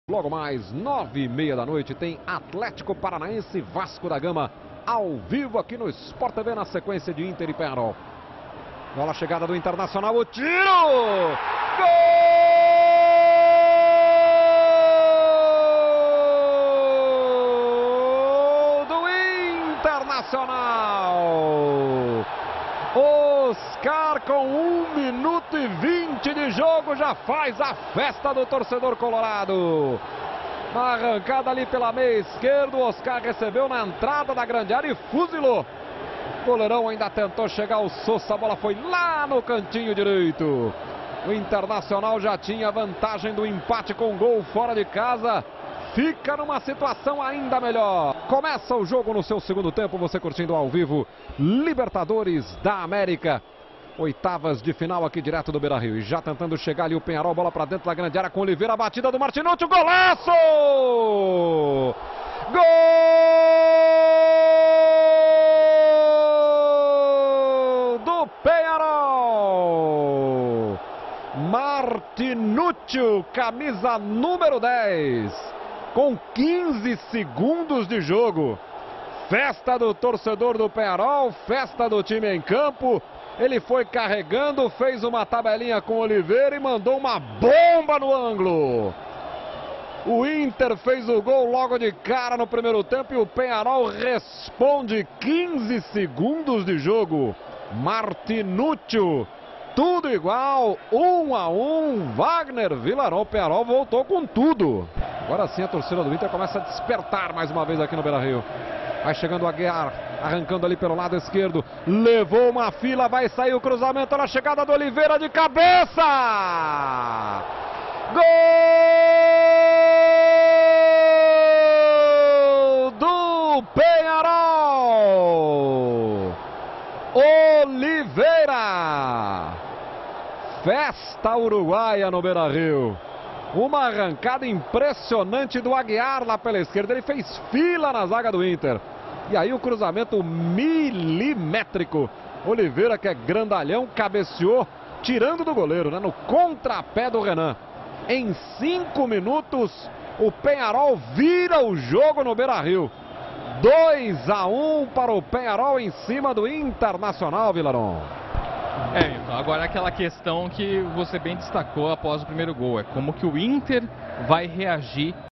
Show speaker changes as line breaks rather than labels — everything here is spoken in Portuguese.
Logo mais, 9h30 da noite, tem Atlético Paranaense e Vasco da Gama ao vivo aqui no Sport TV na sequência de Inter e Penharol. Bola chegada do Internacional, o tiro! Gol do Internacional! Oscar, com 1 minuto e 20 de jogo, já faz a festa do torcedor colorado. Na arrancada ali pela meia esquerda, o Oscar recebeu na entrada da grande área e fuzilou. O goleirão ainda tentou chegar ao Sousa, a bola foi lá no cantinho direito. O Internacional já tinha vantagem do empate com gol fora de casa. Fica numa situação ainda melhor. Começa o jogo no seu segundo tempo, você curtindo ao vivo Libertadores da América. Oitavas de final aqui direto do Beira-Rio. E já tentando chegar ali o Penharol, bola para dentro da grande área com Oliveira, a batida do Martinucci, golaço! Gol do Penharol! Martinucci, camisa número 10. Com 15 segundos de jogo. Festa do torcedor do Penharol, festa do time em campo. Ele foi carregando, fez uma tabelinha com Oliveira e mandou uma bomba no ângulo. O Inter fez o gol logo de cara no primeiro tempo e o Penharol responde. 15 segundos de jogo. Martinucci, tudo igual, 1-1. Wagner Villarão, Penharol voltou com tudo. Agora sim a torcida do Inter começa a despertar mais uma vez aqui no Beira-Rio. Vai chegando o Aguiar, arrancando ali pelo lado esquerdo. Levou uma fila, vai sair o cruzamento na chegada do Oliveira de cabeça! Gol do Penharol! Oliveira! Festa uruguaia no Beira-Rio. Uma arrancada impressionante do Aguiar lá pela esquerda. Ele fez fila na zaga do Inter. E aí o cruzamento milimétrico. Oliveira, que é grandalhão, cabeceou, tirando do goleiro, né? No contrapé do Renan. Em 5 minutos, o Penharol vira o jogo no Beira-Rio. 2-1 para o Penharol em cima do Internacional, Vilaron.
Então, agora aquela questão que você bem destacou após o primeiro gol, é como que o Inter vai reagir